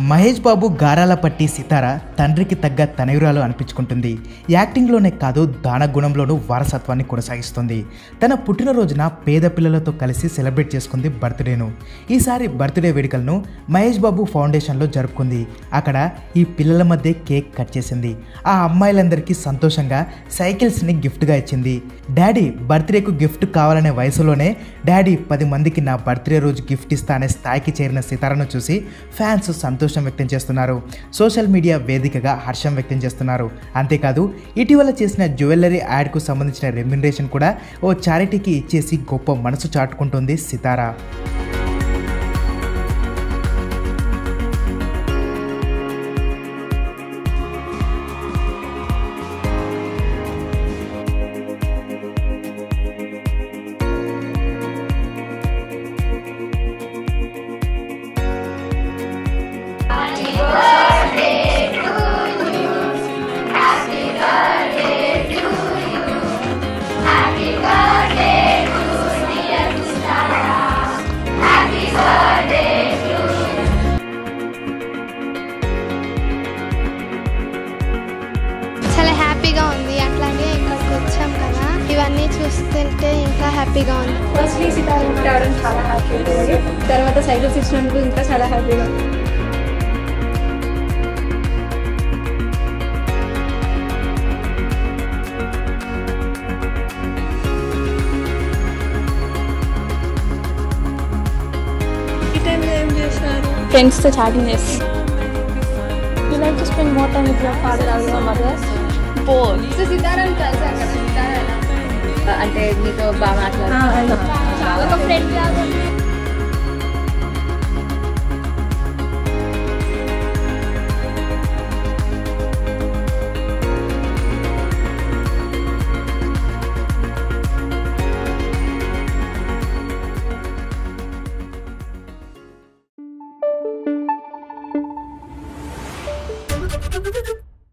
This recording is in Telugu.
మహేష్ బాబు గారాల పట్టి సితార తండ్రికి తగ్గ తనయురాలు అనిపించుకుంటుంది. యాక్టింగ్లోనే కాదు దానగుణంలోనూ వారసత్వాన్ని కొనసాగిస్తుంది. తన పుట్టినరోజున పేద పిల్లలతో కలిసి సెలబ్రేట్ చేసుకుంది బర్త్డేను. ఈసారి బర్త్డే వేడుకలను మహేష్ బాబు ఫౌండేషన్లో జరుపుకుంది. అక్కడ ఈ పిల్లల మధ్య కేక్ కట్ చేసింది. ఆ అమ్మాయిలందరికీ సంతోషంగా సైకిల్స్ని గిఫ్ట్గా ఇచ్చింది. డాడీ బర్త్డేకు గిఫ్ట్ కావాలనే వయసులోనే డాడీ 10 మందికి నా బర్త్డే రోజు గిఫ్ట్ ఇస్తా అనే స్థాయికి చేరిన సితారను చూసి ఫ్యాన్స్ సంతోషం వ్యక్తం చేస్తున్నారు. సోషల్ మీడియా వేదికగా హర్షం వ్యక్తం చేస్తున్నారు. అంతేకాదు ఇటీవల చేసిన జ్యువెలరీ యాడ్కు సంబంధించిన రెమ్యునరేషన్ కూడా ఓ చారిటీకి ఇచ్చేసి గొప్ప మనసు చాటుకుంటుంది సితారా. చాలా హ్యాపీగా ఉంది. అట్లాగే ఇక్కడికి వచ్చాం కదా, ఇవన్నీ చూస్తుంటే ఇంకా హ్యాపీగా ఉంది. ఫస్ట్లీ సితారా రావడం చాలా హ్యాపీగా ఉంది. తర్వాత సైకిల్స్ ఇచ్చినందుకు ఇంకా చాలా హ్యాపీగా ఉంది. ఈ టైంలో ఏం చేస్తున్నారు? ఫ్రెండ్స్తో చాటింగ్ చేస్తాను. You like to spend more time with your father or your mother? Both. So Sitara కలిసారు కదా, Sitara అంటే మీతో బాగా మాట్లాడుతున్నారు. ఒక ఫ్రెండ్ లాగా